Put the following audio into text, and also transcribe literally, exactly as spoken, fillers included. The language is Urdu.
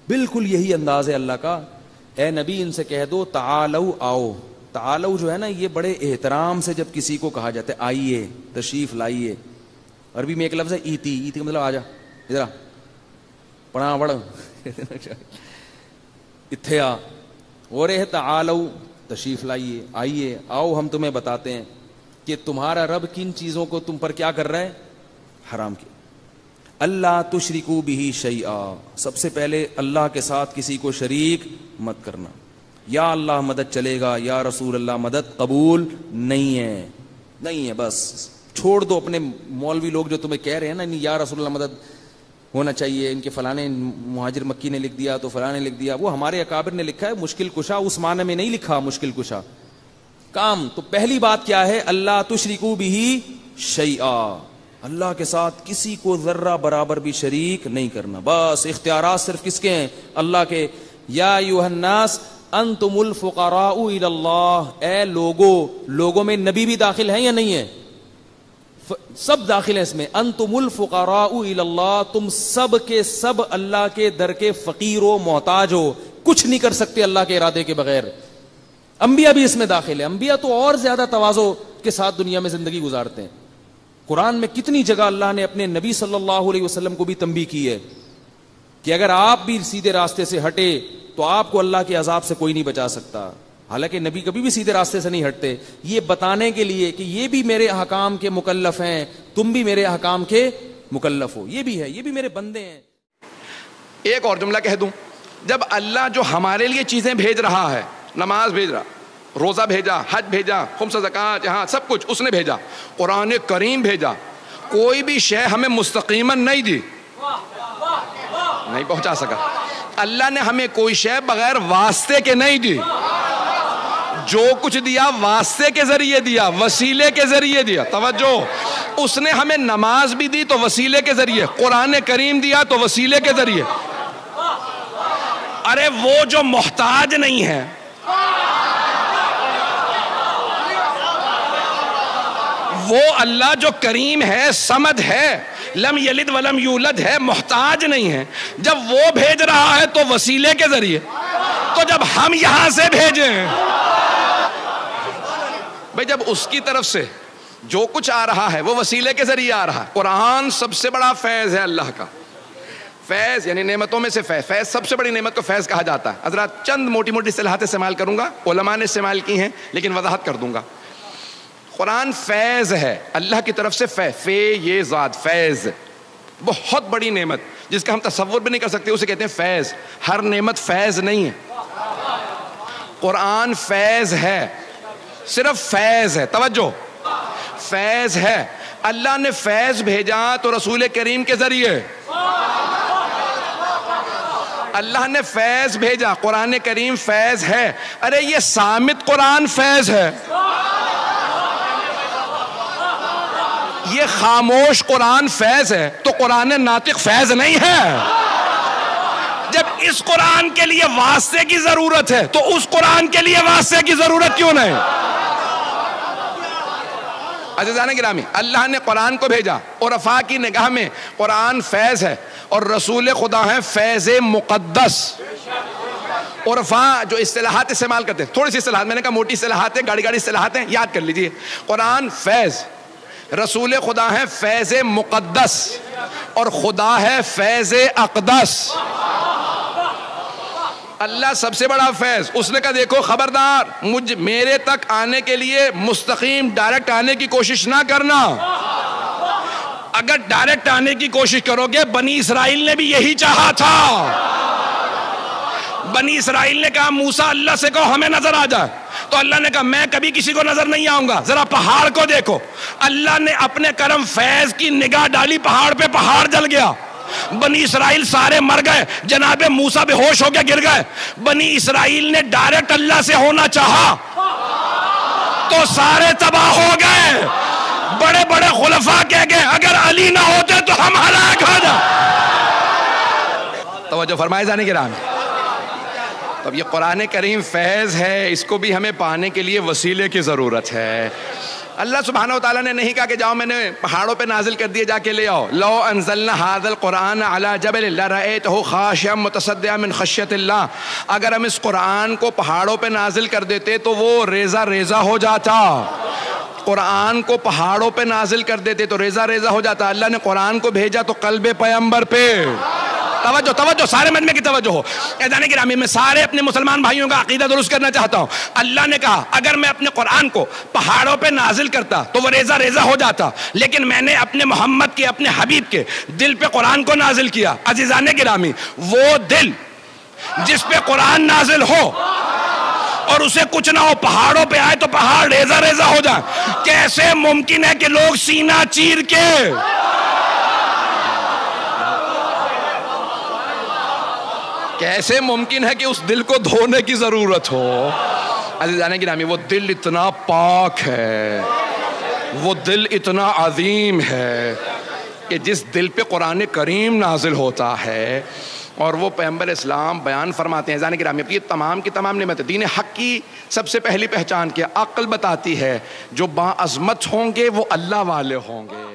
بالکل یہی انداز ہے اللہ کا. اے نبی ان سے کہہ دو تعالو آؤ. تعالو جو ہے نا یہ بڑے احترام سے جب کسی کو کہا جاتا ہے آئیے تشریف لائیے. عربی میں ایک لفظ ہے ایتی. ایتی کا مطلب آ جا ادھر پڑھا پڑھ اتھے آ. اور ہے تعالو تشریف لائیے آئیے آؤ ہم تمہیں بتاتے ہیں کہ تمہارا رب کن چیزوں کو تم پر کیا کر رہا ہے حرام کیا. اللہ تشرکو بہ شیئا. سب سے پہلے اللہ کے ساتھ کسی کو شریک مت کرنا. یا اللہ مدد چلے گا, یا رسول اللہ مدد قبول نہیں ہے. نہیں ہے بس چھوڑ دو. اپنے مولوی لوگ جو تمہیں کہہ رہے ہیں نا یا رسول اللہ مدد ہونا چاہیے, ان کے فلانے مہاجر مکی نے لکھ دیا تو فلاں نے لکھ دیا, وہ ہمارے اکابر نے لکھا ہے. مشکل کشا اس معنی میں نہیں لکھا مشکل کشا کام. تو پہلی بات کیا ہے اللہ تشرکو بہ شیئا. اللہ کے ساتھ کسی کو ذرہ برابر بھی شریک نہیں کرنا. بس اختیارات صرف کس کے ہیں اللہ کے. یا ایھا الناس انتم الفقراء الی اللہ. اے لوگو, لوگوں میں نبی بھی داخل ہیں یا نہیں ہے؟ سب داخل ہیں اس میں. انتم الفقراء الی اللہ. تم سب کے سب اللہ کے در کے فقیر و محتاج ہو, کچھ نہیں کر سکتے اللہ کے ارادے کے بغیر. انبیاء بھی اس میں داخل ہیں. انبیاء تو اور زیادہ تواضع کے ساتھ دنیا میں زندگی گزارتے ہیں. قرآن میں کتنی جگہ اللہ نے اپنے نبی صلی اللہ علیہ وسلم کو بھی تنبیہ کی ہے کہ اگر آپ بھی سیدھے راستے سے ہٹے تو آپ کو اللہ کے عذاب سے کوئی نہیں بچا سکتا. حالانکہ نبی کبھی بھی سیدھے راستے سے نہیں ہٹتے, یہ بتانے کے لیے کہ یہ بھی میرے احکام کے مکلف ہیں, تم بھی میرے احکام کے مکلف ہو. یہ بھی ہے, یہ بھی میرے بندے ہیں. ایک اور جملہ کہہ دوں, جب اللہ جو ہمارے لیے چیزیں بھیج رہا ہے, نماز بھیج رہا, روزہ بھیجا, حج بھیجا, خمس زکوٰۃ, جہاں سب کچھ اس نے بھیجا, قرآن کریم بھیجا, کوئی بھی شے ہمیں مستقیماً نہیں دی, نہیں پہنچا سکا. اللہ نے ہمیں کوئی شے بغیر واسطے کے نہیں دی. جو کچھ دیا واسطے کے ذریعے دیا, وسیلے کے ذریعے دیا. توجہ, اس نے ہمیں نماز بھی دی تو وسیلے کے ذریعے, قرآن کریم دیا تو وسیلے کے ذریعے. ارے وہ جو محتاج نہیں ہے, وہ اللہ جو کریم ہے, سمد ہے, لم یلد ولم یولد ہے, محتاج نہیں ہے, جب وہ بھیج رہا ہے تو وسیلے کے ذریعے, تو جب ہم یہاں سے بھیجیں بھئی, جب اس کی طرف سے جو کچھ آ رہا ہے وہ وسیلے کے ذریعے آ رہا ہے. قرآن سب سے بڑا فیض ہے اللہ کا. فیض یعنی نعمتوں میں سے فیض. فیض سب سے بڑی نعمت کو فیض کہا جاتا ہے. حضرات چند موٹی موٹی اصطلاحات استعمال کروں گا, علماء نے استعمال کی ہیں لیکن وضاحت کر دوں گا. قرآن فیض ہے اللہ کی طرف سے. فیض, فے یہ ذات, فیض بہت بڑی نعمت جس کا ہم تصور بھی نہیں کر سکتے, اسے کہتے ہیں فیض. ہر نعمت فیض نہیں ہے. قرآن فیض ہے, صرف فیض ہے. توجہ, فیض ہے. اللہ نے فیض بھیجا تو رسول کریم کے ذریعے. اللہ نے فیض بھیجا, قرآن کریم فیض ہے. ارے یہ صامت قرآن فیض ہے, یہ خاموش قرآن فیض ہے, تو قرآن ناطق فیض نہیں ہے. جب اس قرآن کے لیے واسطے کی ضرورت ہے تو اس قرآن کے لیے واسطے کی ضرورت کیوں نہیں؟ عزیزان گرامی, اللہ نے قرآن کو بھیجا, عرفاء کی نگاہ میں قرآن فیض ہے اور رسول خدا ہے فیض مقدس. عرفاء جو اصطلاحات استعمال کرتے ہیں, تھوڑی سی اصطلاحات, میں نے کہا موٹی اصطلاحات ہیں, گاڑی گاڑی اصطلاحات ہیں, یاد کر لیجئے. قرآن فیض, رسول خدا ہے فیض مقدس, اور خدا ہے فیض اقدس. اللہ سب سے بڑا فیض. اس نے کہا دیکھو خبردار, مجھ میرے تک آنے کے لیے مستقیم ڈائریکٹ آنے کی کوشش نہ کرنا. اگر ڈائریکٹ آنے کی کوشش کرو گے, بنی اسرائیل نے بھی یہی چاہا تھا. بنی اسرائیل نے کہا موسیٰ اللہ سے کہو ہمیں نظر آ جائے, تو اللہ نے کہا میں کبھی کسی کو نظر نہیں آؤں گا, ذرا پہاڑ کو دیکھو. اللہ نے اپنے کرم فیض کی نگاہ ڈالی, پہاڑ پہ پہاڑ جل گیا. بنی اسرائیل سارے مر گئے, جناب موسیٰ بے ہوش ہو کے گر گئے. بنی اسرائیل نے ڈائریکٹ اللہ سے ہونا چاہا تو سارے تباہ ہو گئے. بڑے بڑے خلفاء کہہ گئے اگر علی نہ ہوتے تو ہم ہلاک ہو جاتے. توجہ فرمائے جانے کے رام. تب یہ قرآن کریم فیض ہے, اس کو بھی ہمیں پانے کے لیے وسیلے کی ضرورت ہے. اللہ سبحانہ و تعالیٰ نے نہیں کہا کہ جاؤ میں نے پہاڑوں پہ نازل کر دیے جا کے لے آؤ. لو انزلنا ھذا القرآن علی جبل لرأیتہ خاشعا متصدعا من خشیۃ اللہ. اگر ہم اس قرآن کو پہاڑوں پہ نازل کر دیتے تو وہ ریزہ ریزہ ہو جاتا. قرآن کو پہاڑوں پہ نازل کر دیتے تو ریزہ ریزہ ہو جاتا. اللہ نے قرآن کو بھیجا تو قلب پیغمبر پہ. توجہ توجہ سارے مجمع کی توجہ ہو. اذان گرامی میں سارے اپنے مسلمان بھائیوں کا عقیدہ درست کرنا چاہتا ہوں. اللہ نے کہا اگر میں اپنے قرآن کو پہاڑوں پہ نازل کرتا تو وہ ریزہ ریزہ ہو جاتا, لیکن میں نے اپنے محمد کے اپنے حبیب کے دل پہ قرآن کو نازل کیا. عزیزان گرامی وہ دل جس پہ قرآن نازل ہو اور اسے کچھ نہ ہو, پہاڑوں پہ آئے تو پہاڑ ریزہ ریزہ ہو جائے. کیسے ممکن ہے کہ لوگ سینہ چیر کے کیسے ممکن ہے کہ اس دل کو دھونے کی ضرورت ہو؟ عزیزان گرامی وہ دل اتنا پاک ہے, وہ دل اتنا عظیم ہے کہ جس دل پہ قرآن کریم نازل ہوتا ہے اور وہ پیغمبر اسلام بیان فرماتے ہیں. عزیزان گرامی یہ تمام کی تمام نعمتیں دین حق کی سب سے پہلی پہچان کیا عقل بتاتی ہے جو باعظمت ہوں گے وہ اللہ والے ہوں گے.